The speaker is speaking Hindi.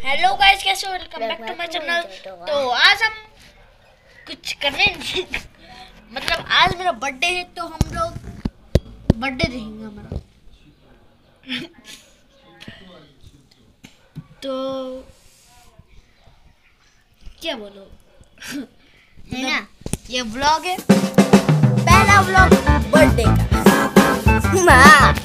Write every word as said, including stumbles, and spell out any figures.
हेलो गाइस, कैसे हो? Welcome back to my channel. तो आज हम कुछ करने मतलब आज मेरा बर्थडे है, तो हम लोग बर्थडे देखेंगे हमारा। तो क्या बोलो है ना, ये व्लॉग है, पहला व्लॉग बर्थडे का।